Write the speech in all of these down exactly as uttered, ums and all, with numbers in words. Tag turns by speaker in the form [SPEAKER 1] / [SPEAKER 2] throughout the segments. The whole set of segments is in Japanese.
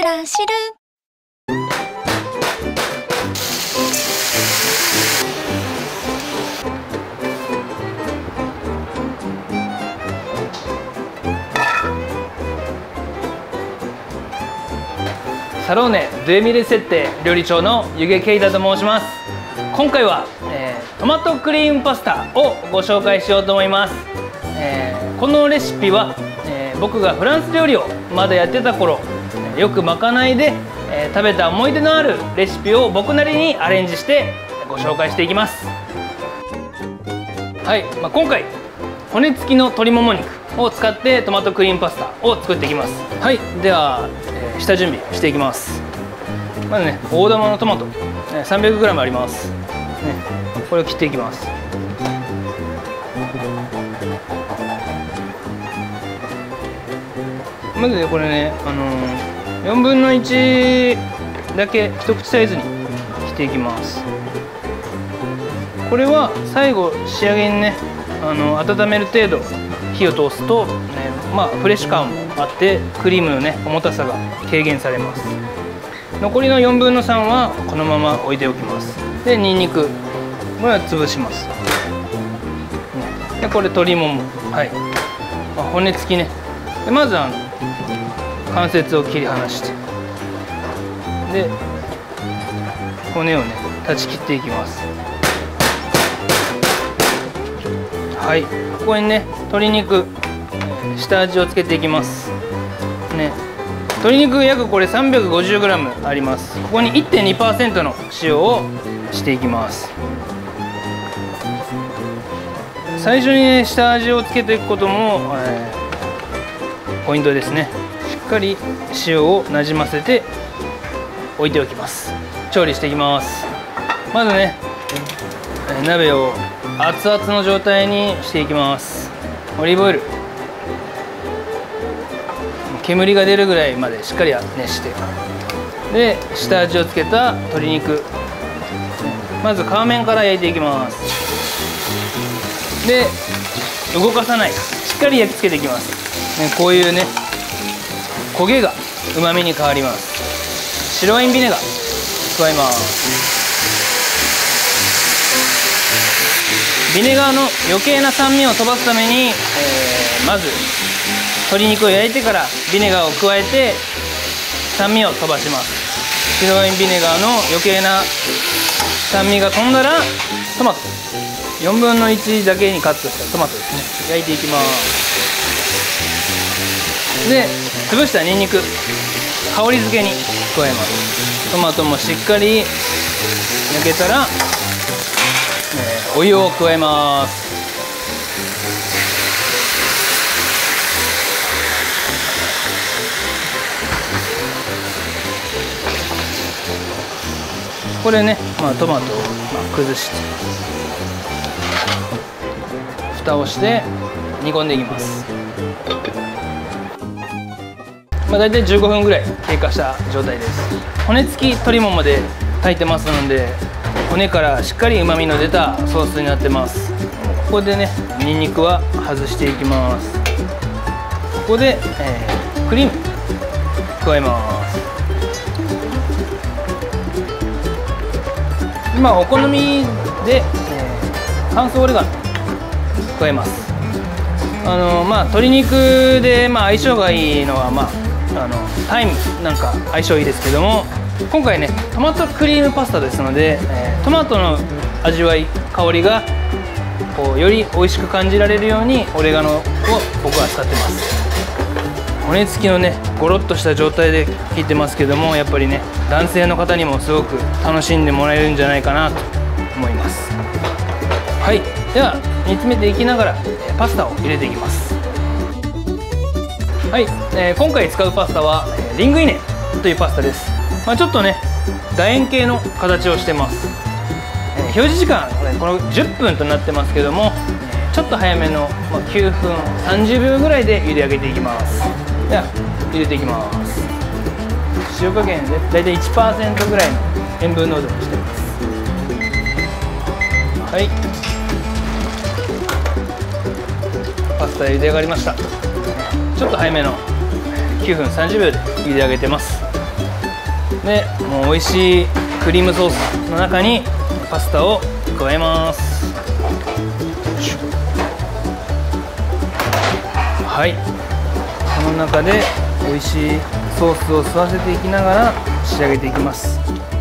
[SPEAKER 1] ラシル。
[SPEAKER 2] サローネドゥエミル設定料理長の湯気圭太と申します。今回は、えー、トマトクリームパスタをご紹介しようと思います。えー、このレシピは、えー、僕がフランス料理をまだやってた頃よくまかないで、えー、食べた思い出のあるレシピを僕なりにアレンジしてご紹介していきます。はい、まあ、今回骨付きの鶏もも肉を使ってトマトクリームパスタを作っていきます。はい、では、えー、下準備していきます。まずね、大玉のトマト さんびゃくグラム あります、ね、これを切っていきます。まずね、これね、あのー、よんぶんのいちだけ一口サイズに切っていきます。これは最後仕上げにね、あの温める程度火を通すと、ね、まあフレッシュ感もあってクリームのね重たさが軽減されます。残りのよんぶんのさんはこのまま置いておきます。でにんにく、これは潰します。でこれ鶏もも、はい、まあ、骨付きね。でまずあの関節を切り離して、で骨をね断ち切っていきます。はい、ここにね鶏肉下味をつけていきますね。鶏肉約これ さんびゃくごじゅうグラム あります。ここに いってんにパーセント の塩をしていきます。最初にね下味をつけていくことも、えー、ポイントですね。しっかり塩をなじませて置いておきます。調理していきます。まずね鍋を熱々の状態にしていきます。オリーブオイル、煙が出るぐらいまでしっかり熱して、で下味をつけた鶏肉、まず皮面から焼いていきます。で動かさない、しっかり焼き付けていきます、ね、こういうね焦げがうまみに変わります。白ワインビネガー加えます。ビネガーの余計な酸味を飛ばすために、えー、まず鶏肉を焼いてからビネガーを加えて酸味を飛ばします。白ワインビネガーの余計な酸味が飛んだらトマトよんぶんのいちだけにカットしたトマトですね、焼いていきます。で潰したニンニク香り付けに加えます。トマトもしっかり焼けたらえー、お湯を加えます。これね、まあ、トマトを、まあ、崩して蓋をして煮込んでいきます。まあ、大体じゅうごふんぐらい経過した状態です。骨付き鶏ももで炊いてますので骨からしっかりうまみの出たソースになってます。ここでねにんにくは外していきます。ここで、えー、クリーム加えます。今お好みで、えー、乾燥オレガノ加えます。あのまあ鶏肉で、まあ、相性がいいのは、まあ、あのタイムなんか相性いいですけども、今回ねトマトクリームパスタですので、えー、トマトの味わい香りがこうより美味しく感じられるようにオレガノを僕は使ってます。骨付きのねゴロッとした状態で切ってますけども、やっぱりね男性の方にもすごく楽しんでもらえるんじゃないかなと思います。はい、では煮詰めていきながらパスタを入れていきます。はい、えー、今回使うパスタはリングイネというパスタです。まあ、ちょっとね楕円形の形をしてます。えー、表示時間このじゅっぷんとなってますけども、ちょっと早めの、まあ、きゅうふんさんじゅうびょうぐらいで茹で上げていきます。では入れていきます。塩加減でだいたい いちパーセント ぐらいの塩分濃度にしてます。はい、パスタ茹で上がりました。ちょっと早めのきゅうふんさんじゅうびょうで茹で上げてます。 でもう美味しいクリームソースの中にパスタを加えます。はい、この中で美味しいソースを吸わせていきながら仕上げていきます。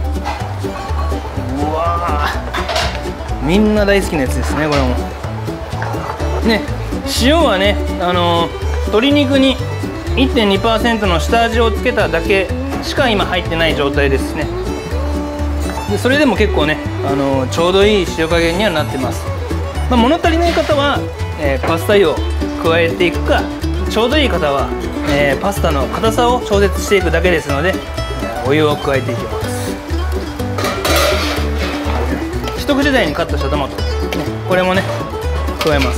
[SPEAKER 2] うわー、みんな大好きなやつですね。これもね、塩はね、あのー、鶏肉に いってんにパーセント の下味をつけただけしか今入ってない状態ですね。でそれでも結構ね、あのー、ちょうどいい塩加減にはなってます。まあ、物足りない方は、えー、パスタ湯を加えていくか、ちょうどいい方は、えー、パスタの硬さを調節していくだけですので、お湯を加えていきます。一口大にカットしたトマト、ね、これもね加えます。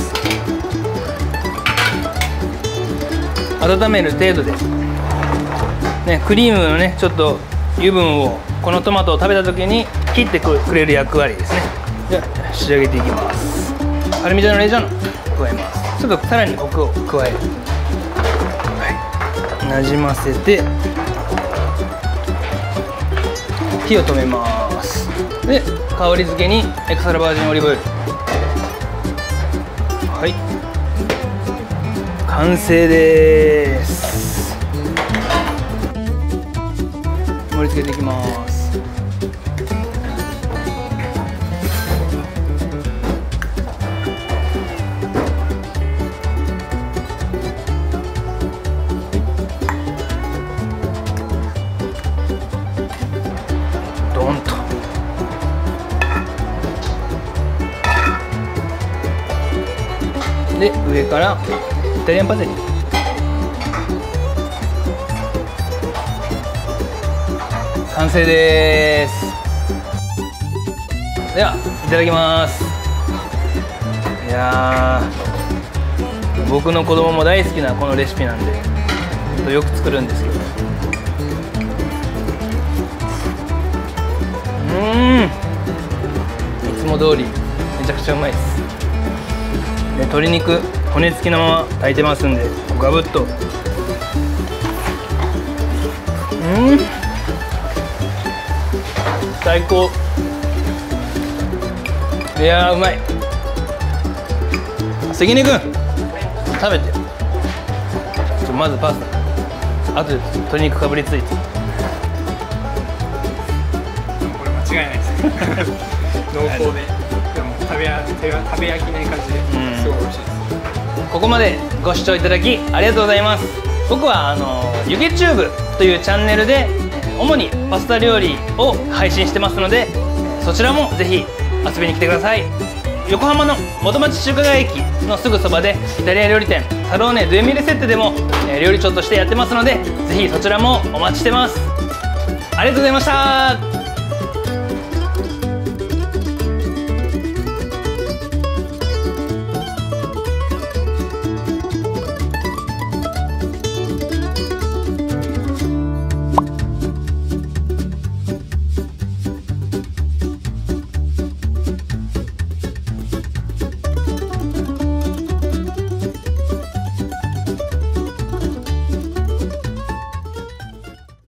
[SPEAKER 2] 温める程度で、ね、クリームのねちょっと油分をこのトマトを食べた時に切ってくれる役割ですね。では仕上げていきます。パルミジャーノレッジャーノ加えます。ちょっとさらにコクを加える、はい、なじませて火を止めます。で香り付けにエクストラバージンオリーブオイル、はい、完成です。盛り付けていきます。ドンとで上からイタリアンパセリ、完成です。ではいただきます。いやー、僕の子供も大好きなこのレシピなんでよく作るんですけど、うーん、いつも通りめちゃくちゃうまいです。で鶏肉骨付きのまま炊いてますんで、ガブッと、うん、最高。いやーうまい。関根君食べて。ちょまずパスタ、あとで鶏肉かぶりついて。
[SPEAKER 1] これ間違いないです濃厚で、でも食べや食べ飽きない感じですごい美味しいです。
[SPEAKER 2] ここまでご視聴いただきありがとうございます。僕はあのゆげチューブというチャンネルで主にパスタ料理を配信してますので、そちらもぜひ遊びに来てください。横浜の元町中華街駅のすぐそばでイタリア料理店サローネ・ドゥエミルセッテでも料理長としてやってますので、ぜひそちらもお待ちしてます。ありがとうございました。